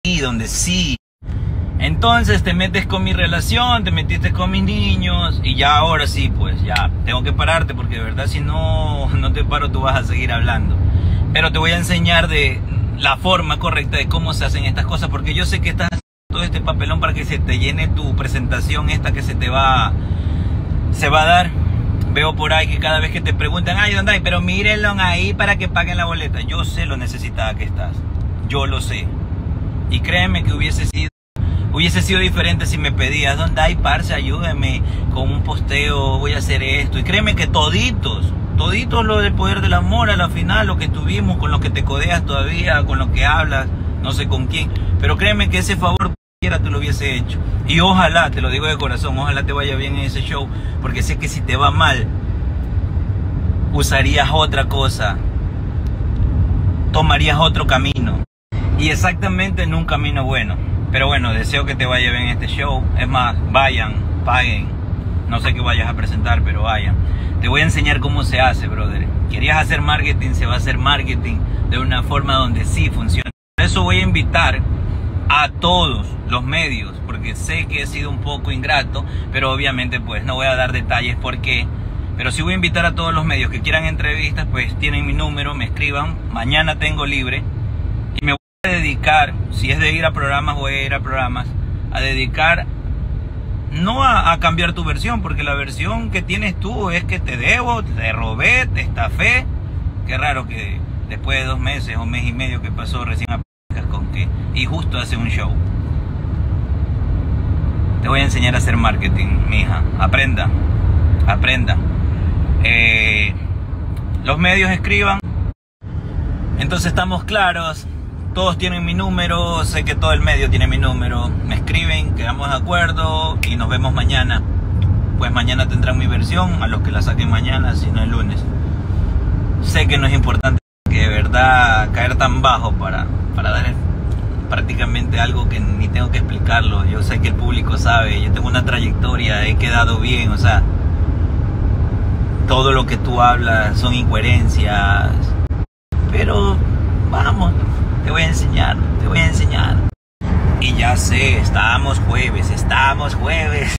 donde sí. Entonces te metes con mi relación, te metiste con mis niños y ya ahora sí, pues ya tengo que pararte porque de verdad si no te paro tú vas a seguir hablando. Pero te voy a enseñar de la forma correcta de cómo se hacen estas cosas, porque yo sé que estás haciendo todo este papelón para que se te llene tu presentación esta que se va a dar. Veo por ahí que cada vez que te preguntan, ay, ¿dónde hay? Pero mírenlo ahí para que paguen la boleta. Yo sé lo necesitada que estás, yo lo sé. Y créeme que hubiese sido diferente si me pedías, ¿dónde hay, parce? Ayúdame con un posteo, voy a hacer esto. Y créeme que toditos lo del poder del amor, a la final, lo que estuvimos, con lo que te codeas todavía, con lo que hablas, no sé con quién. Pero créeme que ese favor cualquiera te lo hubiese hecho. Y ojalá, te lo digo de corazón, ojalá te vaya bien en ese show, porque sé que si te va mal, usarías otra cosa, tomarías otro camino. Y exactamente en un camino bueno. Pero bueno, deseo que te vaya bien este show. Es más, vayan, paguen. No sé qué vayas a presentar, pero vayan. Te voy a enseñar cómo se hace, brother. Querías hacer marketing, se va a hacer marketing de una forma donde sí funciona. Por eso voy a invitar a todos los medios, porque sé que he sido un poco ingrato, pero obviamente pues no voy a dar detalles por qué. Pero sí voy a invitar a todos los medios que quieran entrevistas, pues tienen mi número, me escriban. Mañana tengo libre. Y me voy a dedicar, si es de ir a programas, voy a ir a programas, a dedicar no a cambiar tu versión, porque la versión que tienes tú es que te debo, te robé, te estafé. Qué raro que después de 2 meses o mes y medio que pasó recién aparezcas con que y justo hace un show. Te voy a enseñar a hacer marketing, mija. Aprenda. Los medios escriban. Entonces estamos claros. Todos tienen mi número, sé que todo el medio tiene mi número. Me escriben, quedamos de acuerdo y nos vemos mañana. Pues mañana tendrán mi versión, a los que la saquen mañana, si no el lunes. Sé que no es importante que de verdad caer tan bajo para dar prácticamente algo que ni tengo que explicarlo. Yo sé que el público sabe, yo tengo una trayectoria, he quedado bien, o sea, todo lo que tú hablas son incoherencias. Pero vamos. Te voy a enseñar. Y ya sé, estamos jueves.